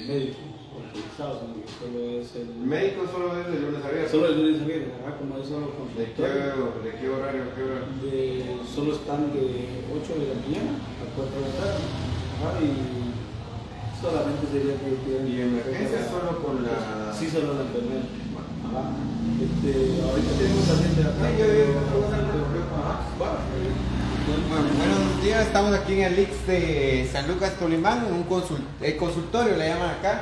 médico autorizado, sino que solo es el médico solo es de lunes a viernes. Solo el lunes a viernes, como es solo consultorio. ¿De qué horario a qué hora? Solo están de 8 de la mañana a 4 de la tarde. Y solamente sería que tienen. ¿Y emergencia solo con la...? Sí, solo la enfermera. Ahorita tenemos paciente acá. Buenos días, estamos aquí en el IX de San Lucas Tolimán, en un consultorio le llaman acá.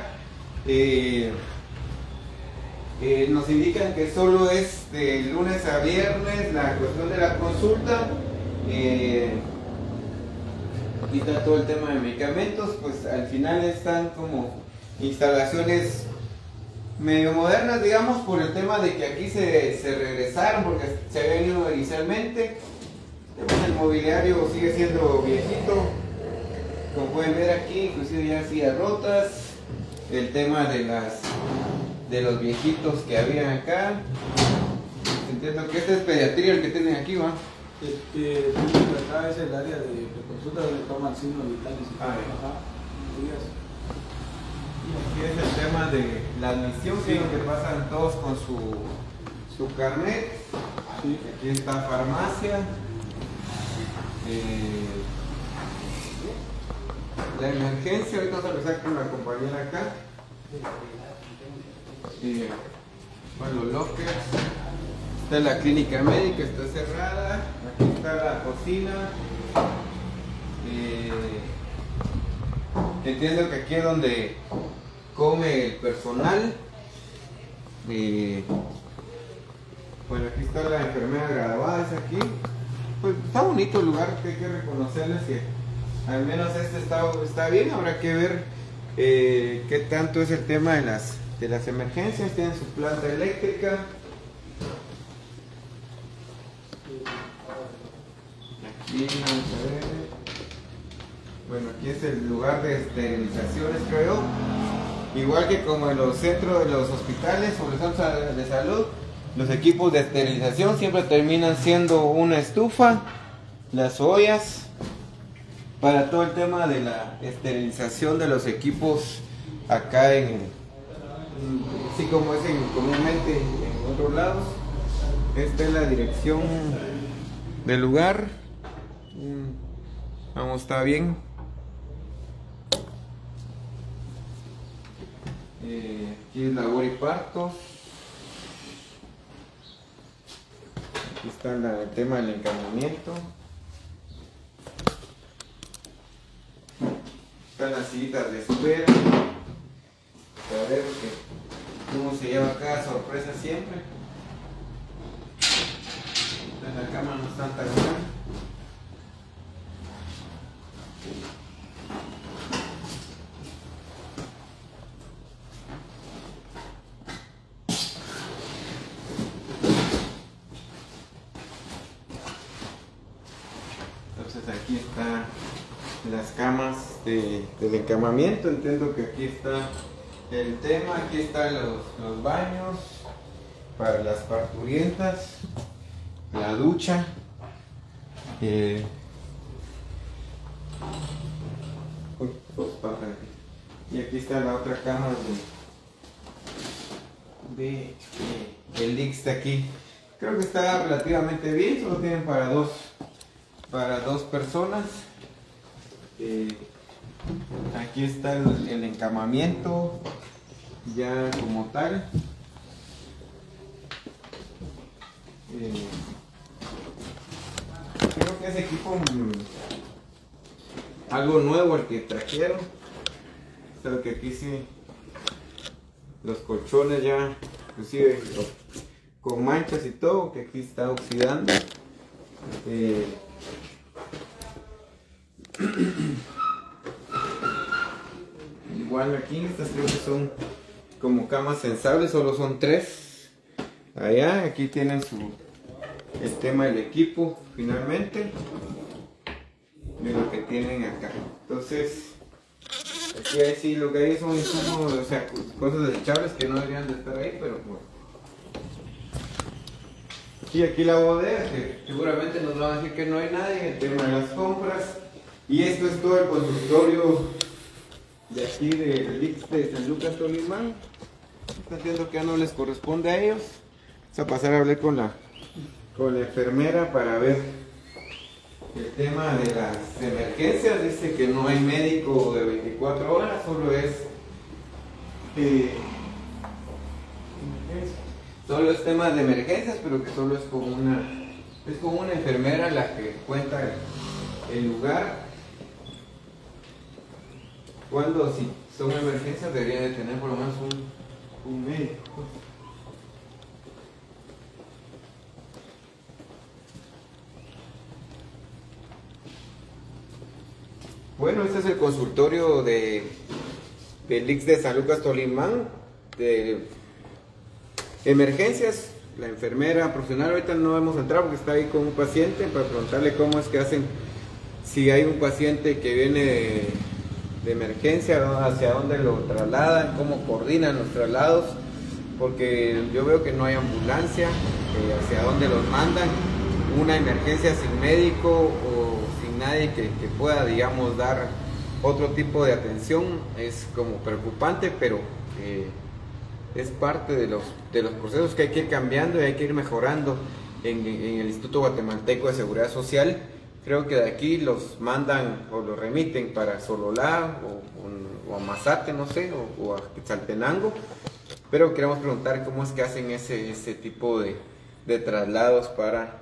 Nos indican que solo es de lunes a viernes la cuestión de la consulta. Aquí está todo el tema de medicamentos, pues al final están como instalaciones medio modernas, digamos, por el tema de que aquí se regresaron porque se habían ido inicialmente. El mobiliario sigue siendo viejito, como pueden ver aquí, inclusive ya sillas rotas. El tema de los viejitos que había acá. Entiendo que este es pediatría el que tienen aquí, ¿va? Acá es el área de consulta donde toman signos vitales y y aquí es el tema de la admisión, que pasan todos con su carnet. Sí. Aquí está farmacia. La emergencia, ahorita vamos a empezar con la compañera acá. Bueno, los lockers. Está la clínica médica, está cerrada. Aquí está la cocina. Entiendo que aquí es donde come el personal. Bueno, aquí está la enfermera graduada, es aquí. Pues está bonito el lugar, que hay que reconocerles que al menos este está bien. Habrá que ver qué tanto es el tema de las emergencias. Tienen su planta eléctrica. Aquí vamos a ver. Bueno, aquí es el lugar de esterilizaciones, creo. Igual que como en los centros de los hospitales o los centros de salud, los equipos de esterilización siempre terminan siendo una estufa, las ollas, para todo el tema de la esterilización de los equipos acá así como es comúnmente en otros lados. Esta es la dirección del lugar. Vamos, está bien. Aquí es labor y partos. Aquí está el tema del encamamiento. Están las sillitas de espera. A ver cómo se lleva acá, sorpresa siempre. La cama no está tan grande. Entonces aquí están las camas del encamamiento. Entiendo que aquí está el tema, aquí están los baños para las parturientas, la ducha, y aquí está la otra cama el IX de aquí. Creo que está relativamente bien, solo tienen para dos personas. Aquí está el encamamiento ya como tal. Creo que ese equipo algo nuevo el que trajeron. Creo que aquí sí los colchones ya inclusive con manchas y todo, que aquí está oxidando. Igual aquí estas creo que son como camas sensables, solo son 3 allá. Aquí tienen el tema del equipo finalmente de lo que tienen acá. Entonces aquí sí lo que hay son insumos, o sea, cosas desechables que no deberían de estar ahí, pero bueno. Y aquí la bodega, que seguramente nos van a decir que no hay nadie, el tema de las compras. Y esto es todo el consultorio de aquí del IX de San Lucas Tolimán. Están viendo que ya no les corresponde a ellos. Vamos a pasar a hablar con la enfermera para ver el tema de las emergencias. Dice que no hay médico de 24 horas, solo es tema de emergencias, pero que solo es como una enfermera la que cuenta el lugar. Cuando si son emergencias debería de tener por lo menos un médico. Bueno, este es el consultorio del IX de San Lucas Tolimán, de emergencias. La enfermera profesional ahorita no hemos entrado porque está ahí con un paciente para preguntarle cómo es que hacen, si hay un paciente que viene de emergencia, hacia dónde lo trasladan, cómo coordinan los traslados, porque yo veo que no hay ambulancia, hacia dónde los mandan, una emergencia sin médico o sin nadie que pueda, digamos, dar otro tipo de atención, es como preocupante, pero es parte de los procesos que hay que ir cambiando y hay que ir mejorando en el Instituto Guatemalteco de Seguridad Social. Creo que de aquí los mandan o los remiten para Sololá o a Mazate, no sé, o a Quetzaltenango, pero queremos preguntar cómo es que hacen ese tipo de traslados para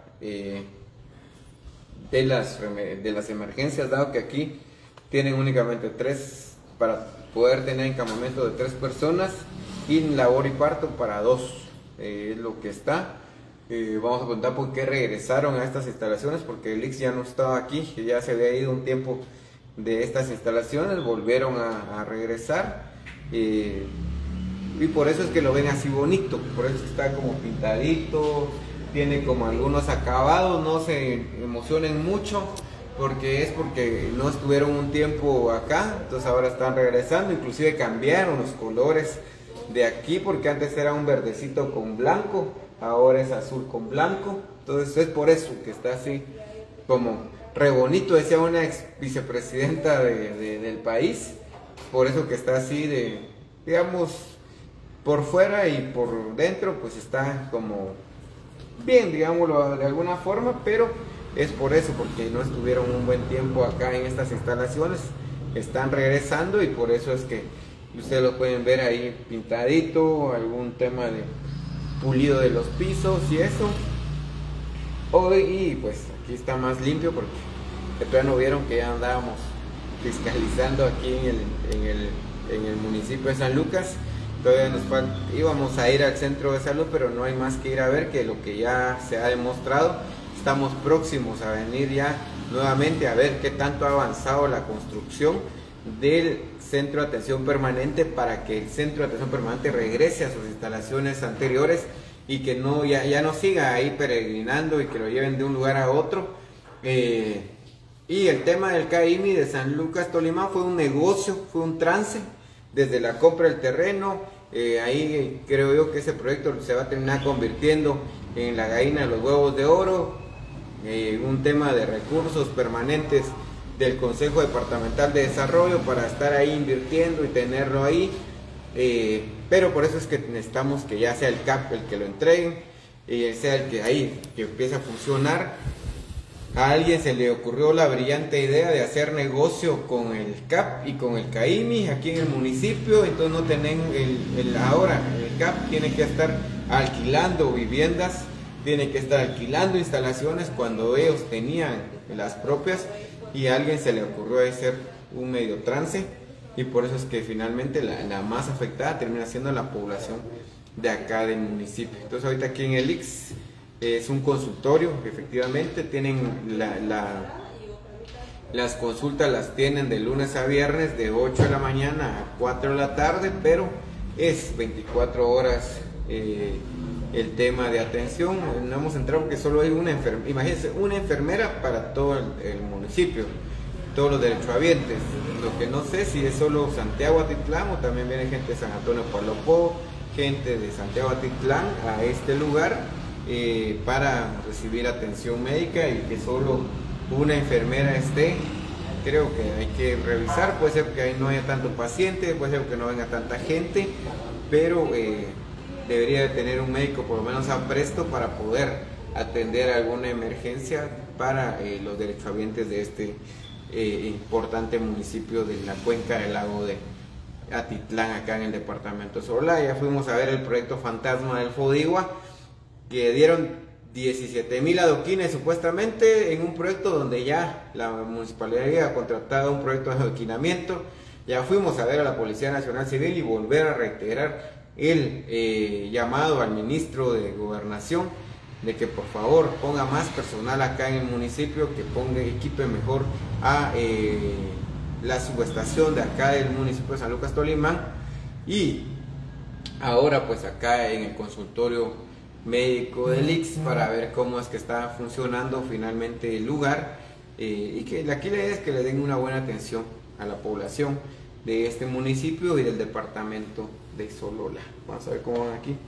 de las emergencias, dado que aquí tienen únicamente 3 para poder tener encamamiento de 3 personas y labor y parto para 2, es lo que está. Vamos a preguntar por qué regresaron a estas instalaciones, porque el IX ya no estaba aquí, ya se había ido un tiempo de estas instalaciones, volvieron a regresar, y por eso es que lo ven así bonito, por eso está como pintadito, tiene como algunos acabados, no se emocionen mucho, porque no estuvieron un tiempo acá, entonces ahora están regresando, inclusive cambiaron los colores de aquí, porque antes era un verdecito con blanco, ahora es azul con blanco, entonces es por eso que está así como re bonito, decía una ex vicepresidenta del país, por eso que está así digamos, por fuera y por dentro, pues está como bien, digámoslo de alguna forma, pero es por eso, porque no estuvieron un buen tiempo acá en estas instalaciones, están regresando y por eso es que ustedes lo pueden ver ahí pintadito, algún tema de pulido de los pisos y eso. Y pues aquí está más limpio porque de plano vieron que ya andábamos fiscalizando aquí en el municipio de San Lucas. Todavía nos falta, íbamos a ir al centro de salud, pero no hay más que ir a ver que lo que ya se ha demostrado. Estamos próximos a venir ya nuevamente a ver qué tanto ha avanzado la construcción del centro de atención permanente, para que el centro de atención permanente regrese a sus instalaciones anteriores y que ya no siga ahí peregrinando y que lo lleven de un lugar a otro. Y el tema del CAIMI de San Lucas Tolimán fue un negocio, fue un trance desde la compra del terreno. Ahí creo yo que ese proyecto se va a terminar convirtiendo en la gallina de los huevos de oro, un tema de recursos permanentes del Consejo Departamental de Desarrollo para estar ahí invirtiendo y tenerlo ahí, pero por eso es que necesitamos que ya sea el CAP el que lo entreguen, sea el que empiece a funcionar. A alguien se le ocurrió la brillante idea de hacer negocio con el CAP y con el CAIMI aquí en el municipio, entonces no tienen ahora el CAP tiene que estar alquilando viviendas, tiene que estar alquilando instalaciones cuando ellos tenían las propias, y a alguien se le ocurrió hacer un medio trance, y por eso es que finalmente la más afectada termina siendo la población de acá del municipio. Entonces ahorita aquí en el IX es un consultorio, efectivamente tienen las consultas las tienen de lunes a viernes de 8 de la mañana a 4 de la tarde, pero es 24 horas el tema de atención. No hemos entrado porque solo hay una enfermera, imagínense, una enfermera para todo el municipio, todos los derechohabientes. Lo que no sé si es solo Santiago Atitlán o también viene gente de San Antonio Palopó, gente de Santiago Atitlán a este lugar para recibir atención médica, y que solo una enfermera esté creo que hay que revisar. Puede ser que ahí no haya tanto paciente, puede ser que no venga tanta gente, pero debería de tener un médico por lo menos a presto para poder atender alguna emergencia para los derechohabientes de este importante municipio de la cuenca del lago de Atitlán, acá en el departamento de Sololá. Ya fuimos a ver el proyecto fantasma del Fodigua, que dieron 17,000 adoquines supuestamente en un proyecto donde ya la municipalidad había contratado un proyecto de adoquinamiento. Ya fuimos a ver a la Policía Nacional Civil y volver a reiterar el llamado al ministro de Gobernación de que por favor ponga más personal acá en el municipio, que equipe mejor a la subestación de acá del municipio de San Lucas Tolimán, y ahora pues acá en el consultorio médico del IX para ver cómo es que está funcionando finalmente el lugar, y que aquí la idea es que le den una buena atención a la población de este municipio y del departamento de Sololá. Vamos a ver cómo van aquí.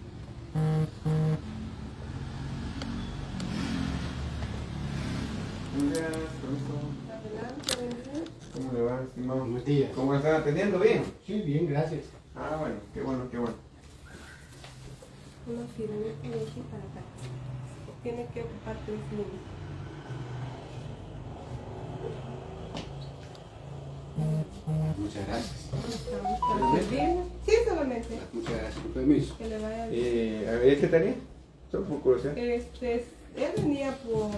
¿Cómo le va, estimado? Buenos días. ¿Cómo lo están atendiendo? ¿Bien? Sí, bien, gracias. Ah, bueno, qué bueno, qué bueno. Una firmeza de aquí para acá. Tiene que ocupar 3 minutos. Muchas gracias. Estamos para servirle. Sí, solamente. Muchas gracias. Con permiso. Que le vaya bien. A ver, ¿qué tenía? Solo por curiosidad. Él venía por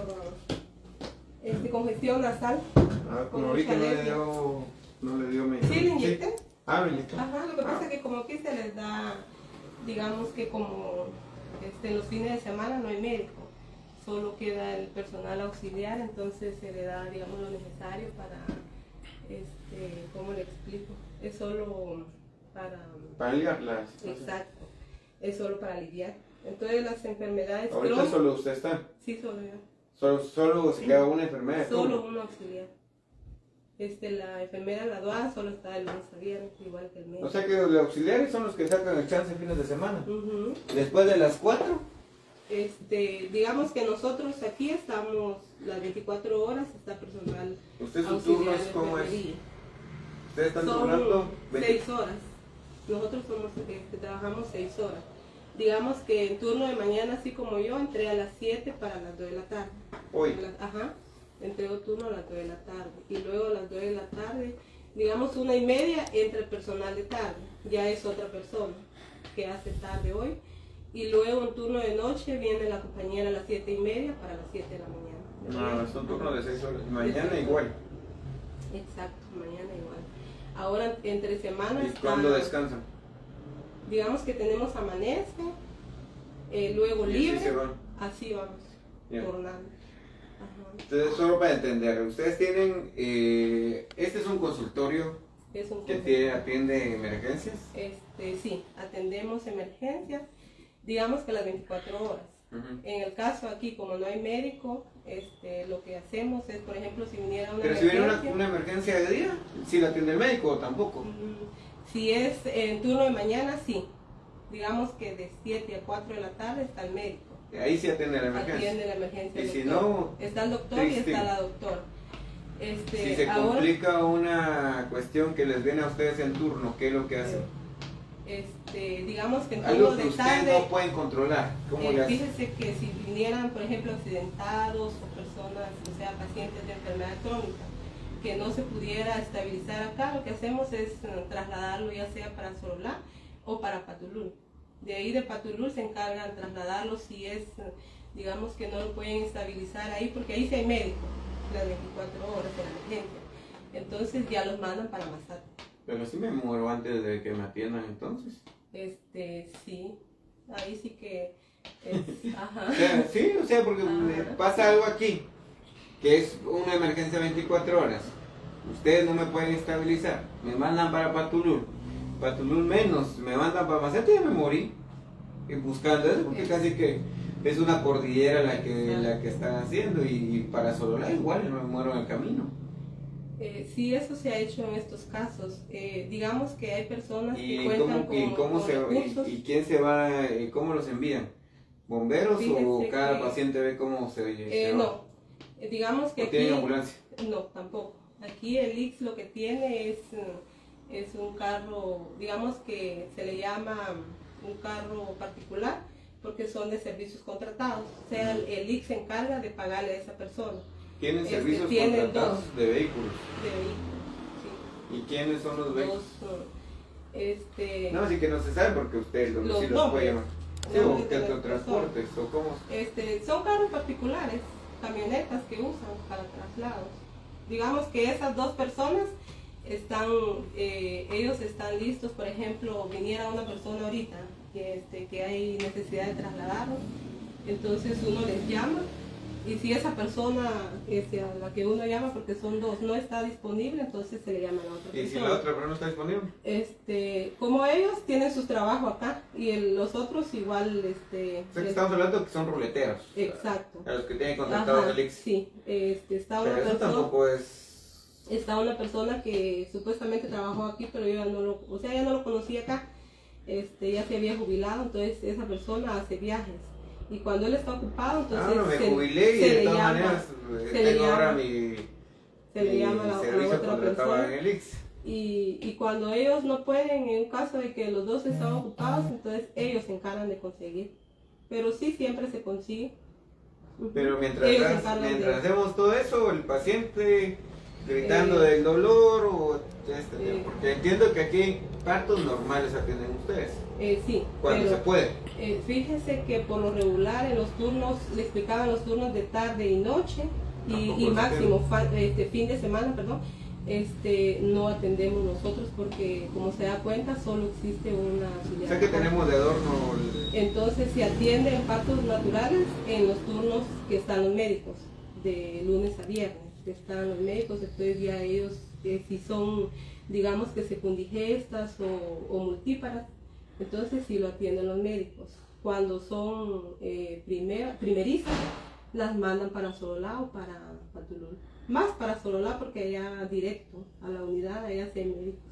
congestión nasal. Ah, como con ahorita mucha no le alergia. dio medicamento. Sí, le inyecté. Ah, me inyectó. Ajá, lo que pasa es que como aquí se les da, digamos que como en los fines de semana no hay médico, solo queda el personal auxiliar, entonces se le da, digamos, lo necesario para, ¿cómo le explico? Es solo Para aliviar la situación. exacto, es solo para aliviar. Entonces las enfermedades Ahorita crónicas, solo usted está. sí, solo yo, Solo se queda una enfermera. solo un auxiliar. La enfermera graduada solo está de lunes a viernes, igual que el médico. O sea que los auxiliares son los que sacan el chance fines de semana. Ujú. Después de las 4. Digamos que nosotros aquí estamos las 24 horas, está personal ¿Usted sus auxiliar turnos de cómo es? enfermería. ¿Ustedes están Son turnando 6 horas. Nosotros somos trabajamos 6 horas. Digamos que en turno de mañana, así como yo, entré a las 7 para las 2 de la tarde. Hoy. Ajá, entrego turno a las 2 de la tarde. Y luego a las 2 de la tarde, digamos 1:30, entra el personal de tarde. Ya es otra persona que hace tarde hoy. Y luego en turno de noche viene la compañera a las 7:30 para las 7 de la mañana. No, son turnos de 6 horas. Mañana Sí. igual. Exacto, mañana igual. Ahora entre semanas. ¿Y cuándo descansan? Digamos que tenemos amanece, luego Y libre, así se van. así vamos, Ya. tornando. Ajá. Entonces, solo para entender, ustedes tienen, este es un consultorio Es un que conjunto. atiende emergencias. Sí, atendemos emergencias, digamos que las 24 horas. Ujú. En el caso aquí, como no hay médico, lo que hacemos es, por ejemplo, si viniera una Pero si viene emergencia, una emergencia de día, ¿sí la atiende el médico o tampoco? si es en turno de mañana, sí. Digamos que de 7 a 4 de la tarde está el médico. Ahí sí atiende la Atiende emergencia. la emergencia. Y el si doctor. no, Está el doctor triste. y está la doctora. Si se Ahora, complica una cuestión que les viene a ustedes en turno, ¿qué es lo que hacen? digamos que en Algo turno que de ustedes tarde, no pueden controlar. ¿Cómo le hacen? fíjese que si vinieran, por ejemplo, accidentados o personas, o sea, pacientes de enfermedad crónica, que no se pudiera estabilizar acá, lo que hacemos es trasladarlo ya sea para Sololá o para Patulul. De ahí de Patulul se encargan trasladarlo si es, digamos que no lo pueden estabilizar ahí, porque ahí sí hay médico, las 24 horas de la emergencia. Entonces ya los mandan para Mazate. Pero sí me muero antes de que me atiendan entonces. Sí, ahí sí que es, ajá. O sea, sí, o sea, porque Ajá. pasa algo aquí, que es una emergencia 24 horas. Ustedes no me pueden estabilizar, me mandan para Patulul. Patulul menos, me mandan para Mazate y ya me morí. Y buscando eso, porque casi que es una cordillera la que están haciendo. Y para Sololá igual, yo me muero en el camino. Sí, eso se ha hecho en estos casos. Digamos que hay personas que ¿Y cuentan cómo con se recursos. y quién se va, y cómo los envían? ¿Bomberos Fíjese o cada que- paciente ve cómo se va? No, digamos que ¿O tienen aquí ambulancia? no, tampoco. Aquí el IX lo que tiene es un carro, digamos que se le llama un carro particular, porque son de servicios contratados. O sea, el IX se encarga de pagarle a esa persona. ¿Tienen servicios tienen contratados de vehículos? De vehículos, sí. ¿Y quiénes son los vehículos? No, sí que no se sabe porque ustedes sí los pueden llamar. Sí, o que transportes, o cómo. Son carros particulares, camionetas que usan para traslados. Digamos que esas dos personas ellos están listos. Por ejemplo, viniera una persona ahorita que hay necesidad de trasladarlo, entonces uno les llama, y si esa persona a la que uno llama, porque son dos, no está disponible, entonces se le llama a la otra persona. ¿Y si la otra persona no está disponible? Como ellos tienen sus trabajos acá, y los otros igual... O sea, que estamos hablando que son ruleteros. Exacto. A los que tienen contratados el IX. Sí, está una pero eso persona... tampoco es... Está una persona que supuestamente trabajó aquí, pero yo ya no lo conocí acá. Ya se había jubilado, entonces esa persona hace viajes. Y cuando él está ocupado, entonces me jubilé y de todas maneras tengo ahora se le llama a la otra persona. En el IX. Y cuando ellos no pueden, en un caso de que los dos están ocupados, entonces ellos se encargan de conseguir. Pero sí, siempre se consigue. Pero mientras hacemos todo eso, el paciente gritando del dolor porque entiendo que aquí partos normales atienden ustedes. Sí. Cuando se puede. Fíjese que por lo regular en los turnos, le explicaban los turnos de tarde y noche y máximo fin de semana, perdón, no atendemos nosotros porque, como se da cuenta, solo existe una auxiliar. O sea que tenemos de adorno Entonces se atienden partos naturales en los turnos que están los médicos, de lunes a viernes, que están los médicos. Entonces ya ellos, si son, digamos que secundigestas o multíparas, entonces sí lo atienden los médicos. Cuando son primerizas, las mandan para Sololá o para Tulum. Más para Sololá porque allá directo a la unidad, allá sí hay médicos.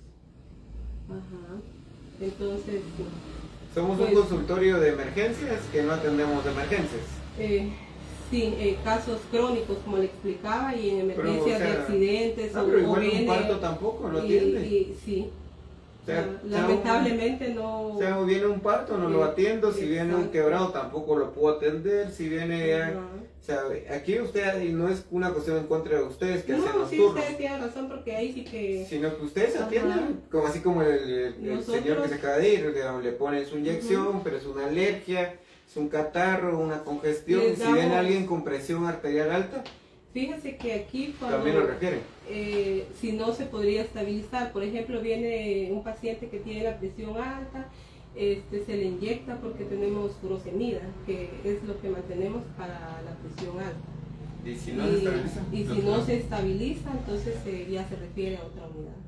Ajá. Entonces, sí. Somos un consultorio de emergencias que no atendemos de emergencias. Sí, casos crónicos, como le explicaba, y en emergencias de accidentes. Pero igual un parto tampoco lo atiende. Sí. Lamentablemente no. O sea, viene un parto, no lo atiendo. Si viene un quebrado, tampoco lo puedo atender. Si viene. O sea, aquí usted, y no es una cuestión en contra de ustedes que hacen los turnos. Ustedes tienen razón, porque ahí sí que. Sino que ustedes atienden, como así como el señor que se acaba de ir, le ponen su inyección, pero es una alergia, es un catarro, una congestión. Si viene alguien con presión arterial alta. Fíjese que aquí cuando, también lo requiere. Si no se podría estabilizar, por ejemplo, viene un paciente que tiene la presión alta, se le inyecta porque tenemos furosemida, que es lo que mantenemos para la presión alta. ¿Y si no se estabiliza? Y si no se estabiliza, entonces ya se refiere a otra unidad.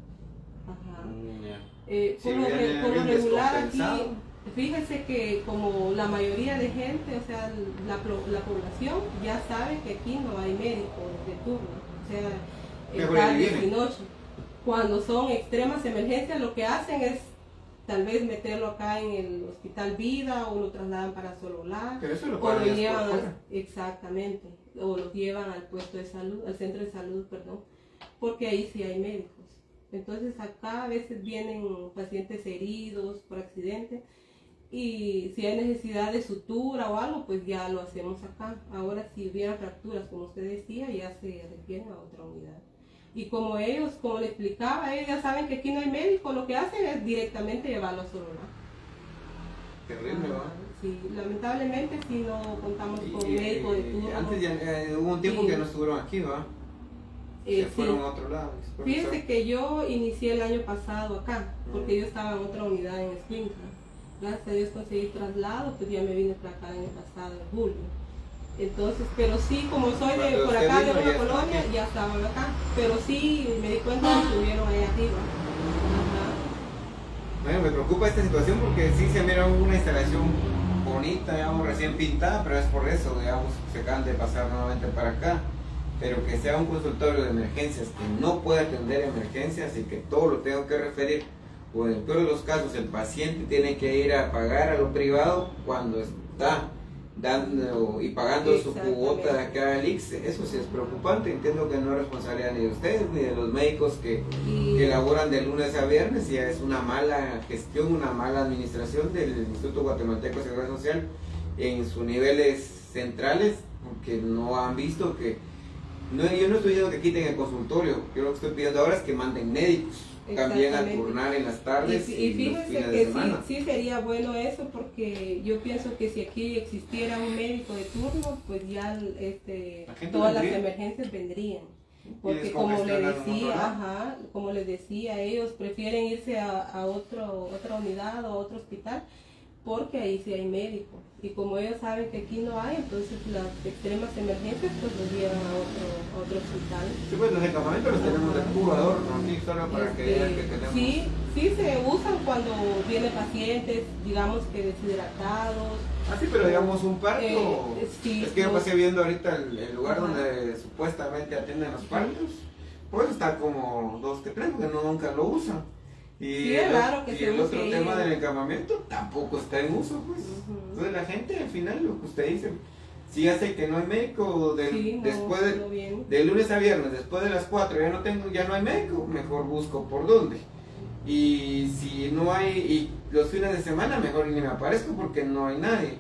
Ajá. Por lo regular aquí, fíjese que como la mayoría de gente, o sea, la población ya sabe que aquí no hay médico de turno, o sea, tarde y noche. Cuando son extremas emergencias, lo que hacen es tal vez meterlo acá en el Hospital Vida, o lo trasladan para Sololá, pero eso o lo llevan exactamente, o lo llevan al puesto de salud, al centro de salud, perdón, porque ahí sí hay médicos. Entonces acá a veces vienen pacientes heridos por accidente, y si hay necesidad de sutura o algo, pues ya lo hacemos acá. Ahora si hubiera fracturas, como usted decía, ya se refieren a otra unidad. Y como ellos, como le explicaba, ellos ya saben que aquí no hay médico, lo que hacen es directamente llevarlo a Sololá. Terrible, ¿no? Sí, lamentablemente sí no contamos con médico de turno. Antes ya hubo un tiempo que no estuvieron aquí, ¿va? Se fueron a otro lado. Fíjense que yo inicié el año pasado acá, porque yo estaba en otra unidad en Springfield. Gracias a Dios conseguí traslado, pues ya me vine para acá el año pasado, en julio. Entonces, pero sí, como soy de por acá de una colonia, ya estaban acá. Pero sí, me di cuenta que estuvieron ahí arriba. Ajá. Bueno, me preocupa esta situación porque sí se mira una instalación bonita, digamos, recién pintada, pero es por eso, digamos, se acaban de pasar nuevamente para acá. Pero que sea un consultorio de emergencias que no puede atender emergencias y que todo lo tengo que referir, o en el peor de los casos el paciente tiene que ir a pagar a lo privado cuando está dando y pagando su Exactamente. cuota a cada IX. Eso sí es preocupante. Entiendo que no es responsabilidad ni de ustedes ni de los médicos que laboran de lunes a viernes. Ya es una mala gestión, una mala administración del Instituto Guatemalteco de Seguridad Social en sus niveles centrales, porque no han visto que no, yo no estoy diciendo que quiten el consultorio. Yo lo que estoy pidiendo ahora es que manden médicos también a turnar en las tardes y y los fíjese fines de que semana. sí sería bueno eso, porque yo pienso que si aquí existiera un médico de turno, pues ya todas las emergencias vendrían. Porque como les decía, ellos prefieren irse a otra unidad o a otro hospital, porque ahí sí hay médico. Y como ellos saben que aquí no hay, entonces las extremas emergencias pues los llevan a otro hospital. Sí, pues los encamamientos los tenemos de puro adorno, aquí solo para que vean que tenemos. Sí se usan cuando vienen pacientes, digamos que deshidratados. Ah, sí, pero digamos un parto. Sí, es que yo pasé viendo ahorita el lugar donde supuestamente atienden los partos, pues está como 2 que 3, porque nunca lo usan. Y sí, es raro que y se el otro use tema del encamamiento tampoco está en uso, pues. Entonces la gente al final, lo que usted dice, si hace que no hay médico después de lunes a viernes, después de las 4 ya no hay médico, mejor busco por dónde. Y si no hay, y los fines de semana mejor ni me aparezco porque no hay nadie.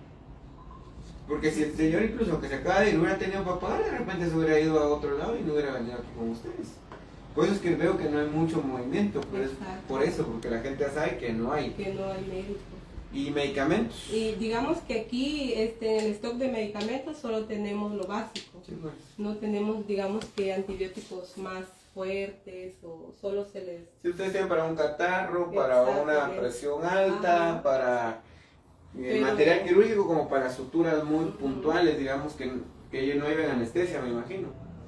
Porque si el señor incluso que se acaba de ir hubiera tenido para pagar, de repente se hubiera ido a otro lado y no hubiera venido aquí con ustedes. Por eso es que veo que no hay mucho movimiento, por eso, porque la gente sabe que no hay. Que no hay médicos. ¿Y medicamentos? Y digamos que aquí en el stock de medicamentos solo tenemos lo básico. Sí, pues. No tenemos, digamos que antibióticos más fuertes o solo se les... Si ustedes tienen para un catarro, para una presión alta, para material quirúrgico, como para suturas muy puntuales, digamos que no lleven anestesia, me imagino.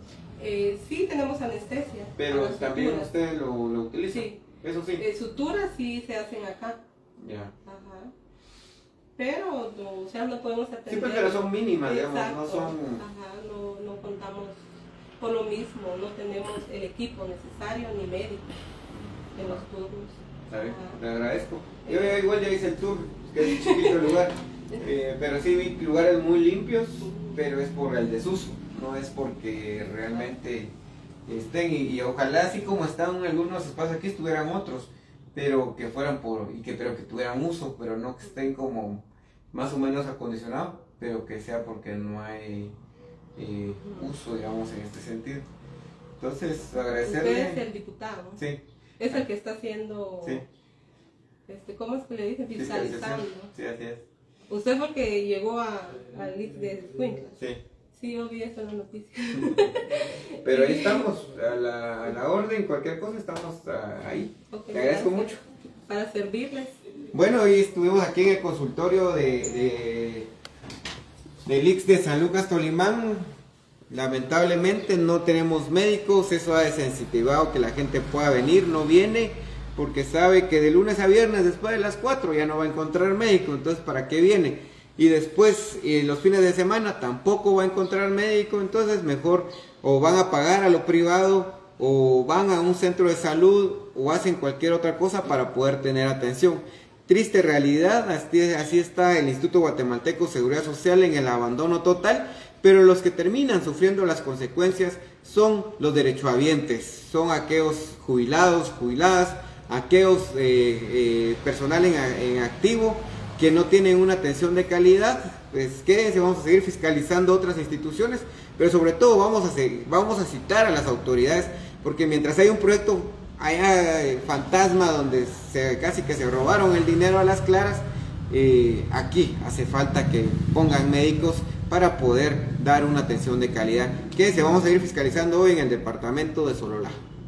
Sí tenemos anestesia. Pero también ustedes lo utilizan. Sí. Eso sí. Suturas sí se hacen acá. Ya. Ajá. Pero no podemos atender. Sí, pues, pero son mínimas, exacto, digamos, no son... Ajá, no contamos por lo mismo, no tenemos el equipo necesario ni médicos en los turnos. ¿Sabe? Le agradezco. Yo igual ya hice el tour, que es chiquito el lugar, pero sí vi lugares muy limpios, pero es por el desuso, no es porque realmente estén, y ojalá así como están algunos espacios aquí estuvieran otros, pero que fueran pero que tuvieran uso, pero no que estén como más o menos acondicionados, pero que sea porque no hay uso, digamos, en este sentido. Entonces, agradecerle. Usted es el diputado. Sí. Es el que está haciendo, sí. ¿Cómo es que le dicen? Fiscalizando. Sí, así es. Usted fue el que llegó al IX de Escuintla. Sí. Sí, yo vi eso en la noticia. Pero ahí estamos, a la orden, cualquier cosa, estamos ahí. Okay, te agradezco gracias. mucho. Para servirles. Bueno, hoy estuvimos aquí en el consultorio del IX de San Lucas Tolimán. Lamentablemente no tenemos médicos, eso ha desincentivado que la gente pueda venir, no viene, porque sabe que de lunes a viernes después de las 4 ya no va a encontrar médico, entonces ¿para qué viene? Y después los fines de semana tampoco va a encontrar médico, entonces mejor o van a pagar a lo privado o van a un centro de salud o hacen cualquier otra cosa para poder tener atención. Triste realidad, así está el Instituto Guatemalteco de Seguridad Social en el abandono total, pero los que terminan sufriendo las consecuencias son los derechohabientes, son aquellos jubilados, jubiladas, aquellos personal en activo que no tienen una atención de calidad. Pues quédense, vamos a seguir fiscalizando otras instituciones, pero sobre todo vamos a citar a las autoridades, porque mientras hay un proyecto fantasma donde casi que se robaron el dinero a las claras, aquí hace falta que pongan médicos para poder dar una atención de calidad. Quédense, vamos a ir fiscalizando hoy en el departamento de Sololá.